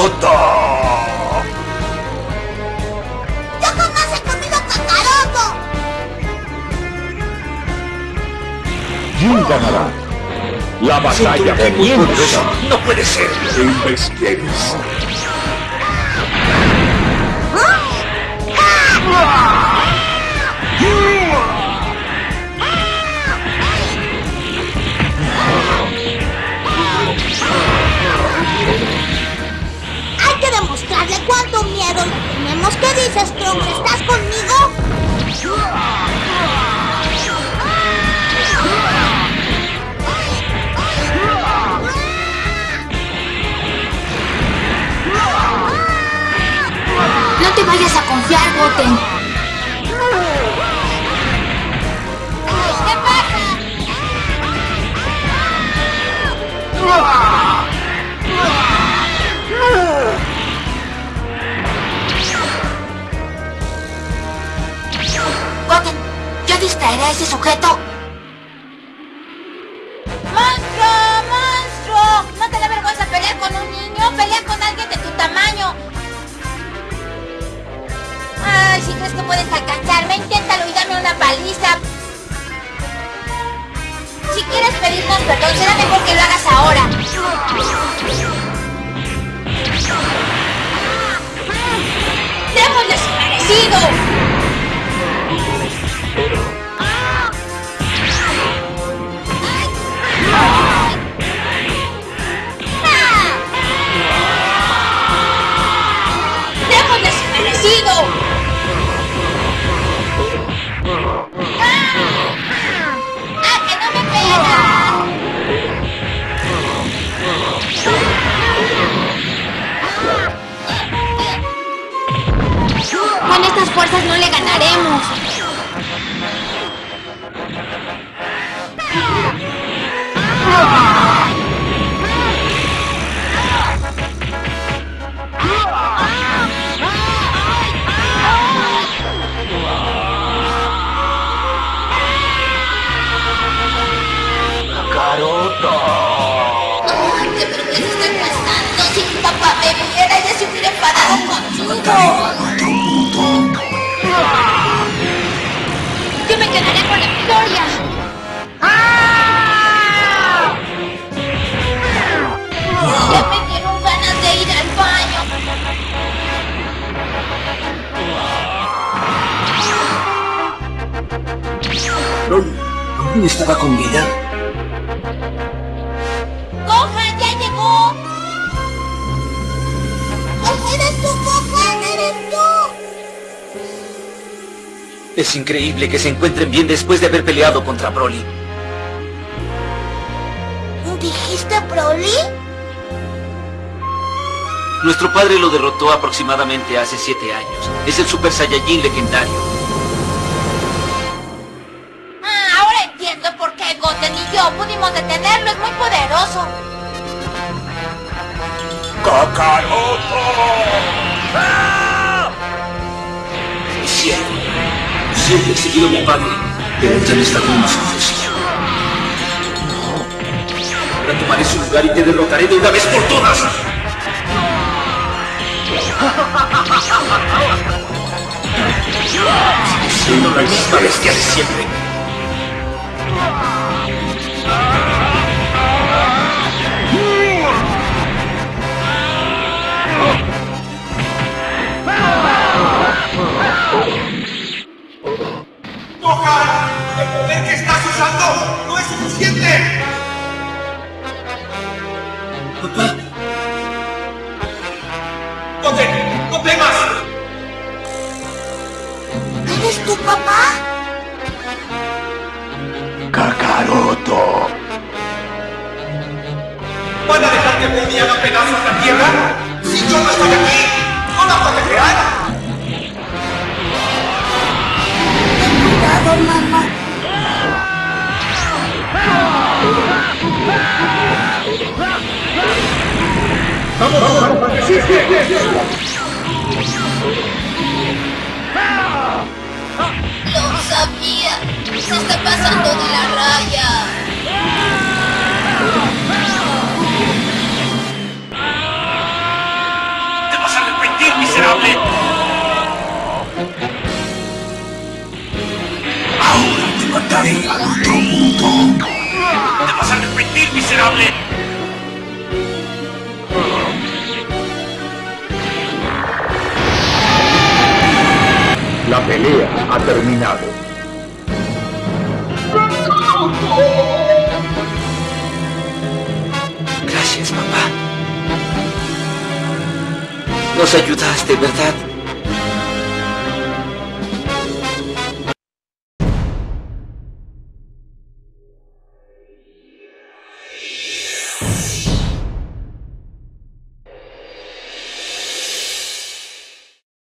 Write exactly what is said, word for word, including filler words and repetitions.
¡Kakaroto! ¡Yo jamás he comido Kakaroto! Jin ganará. La batalla comienza. ¡No puede ser! Investigues. Hay que demostrarle cuánto miedo le tenemos. ¿Qué dices, Trunks? ¿Estás conmigo? No te vayas a confiar, Goten. ¿Qué pasa? Goten, yo distraeré a ese sujeto. ¡Monstruo! ¡Monstruo! ¿No te da vergüenza pelear con un niño? Pelea con alguien de tu tamaño. Ay, si crees que puedes alcanzarme, inténtalo y dame una paliza. Si quieres pedirnos perdón, será mejor que lo hagas ahora. ¡Démosle su merecido! ¡Démosle su merecido! ¡Ah, que no me pega! Con estas fuerzas no le ganaremos. ¡Kakaroto! ¡Ay, qué vergüenza estoy pasando! Si mi papá me viera, ya se hubiera enfadado conmigo. Yo me quedaré con la victoria. Ya me dieron ganas de ir al baño. ¿Dónde estaba con vida? ¡Gohan, ya llegó! ¡Eres tú, Gohan! ¡Eres tú! Es increíble que se encuentren bien después de haber peleado contra Broly. ¿Dijiste Broly? Nuestro padre lo derrotó aproximadamente hace siete años. Es el Super Saiyajin legendario. Ah, ahora entiendo por qué Goten y yo pudimos detenerlo. Es muy poderoso. ¡Kakaroto! Es cierto. Siempre he seguido a mi padre, pero ya no está con nosotros. Ahora tomaré su lugar y te derrotaré de una vez por todas. Siendo la misma bestia de siempre. ¡Gohan! ¡El poder que estás usando no es suficiente! Papá, ¡Goten! ¡No temas! ¿Eres tu papá? Kakaroto. ¿Van a dejar que Broly haga pedazos la tierra? ¡Si yo no estoy aquí! ¡No la protegerán! Ten cuidado, mamá. ¡Vamos, vamos! ¡Resiste! Lo sabía. Se está pasando de la raya. mataré al otro mundo. ¡Te vas a arrepentir, miserable! La pelea ha terminado. Gracias, papá. Nos ayudaste, ¿verdad?